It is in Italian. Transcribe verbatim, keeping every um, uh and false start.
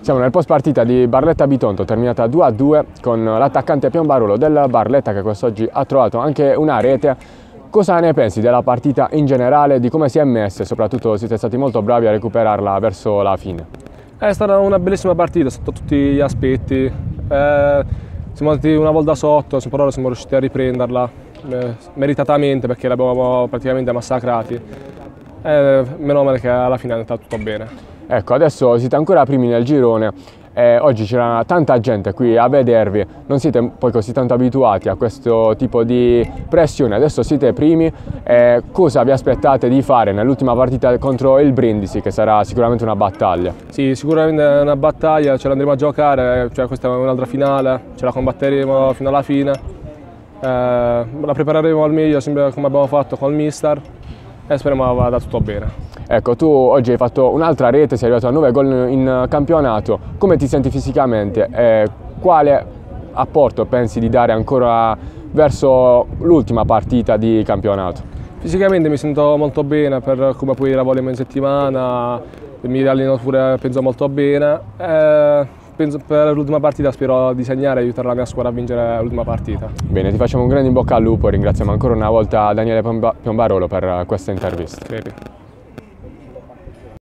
Siamo nel post partita di Barletta Bitonto, terminata due a due con l'attaccante Piombarolo del Barletta che quest'oggi ha trovato anche una rete. Cosa ne pensi della partita in generale, di come si è messa e soprattutto siete stati molto bravi a recuperarla verso la fine? È stata una bellissima partita sotto tutti gli aspetti. Eh, siamo andati una volta sotto, però siamo riusciti a riprenderla eh, meritatamente perché l'abbiamo praticamente massacrati. Eh, meno male che alla fine è andato tutto bene. Ecco, adesso siete ancora primi nel girone e oggi c'era tanta gente qui a vedervi, non siete poi così tanto abituati a questo tipo di pressione, adesso siete primi e cosa vi aspettate di fare nell'ultima partita contro il Brindisi, che sarà sicuramente una battaglia? Sì, sicuramente è una battaglia, ce l'andremo a giocare, cioè questa è un'altra finale, ce la combatteremo fino alla fine, eh, la prepareremo al meglio sempre come abbiamo fatto col mister e speriamo vada tutto bene. Ecco, tu oggi hai fatto un'altra rete, sei arrivato a nove gol in campionato, come ti senti fisicamente e quale apporto pensi di dare ancora verso l'ultima partita di campionato? Fisicamente mi sento molto bene per come poi lavoriamo in settimana, mi alleno pure penso molto bene, e penso per l'ultima partita spero di segnare e aiutare la mia squadra a vincere l'ultima partita. Bene, ti facciamo un grande in bocca al lupo e ringraziamo ancora una volta Daniele Piombarolo per questa intervista. Okay.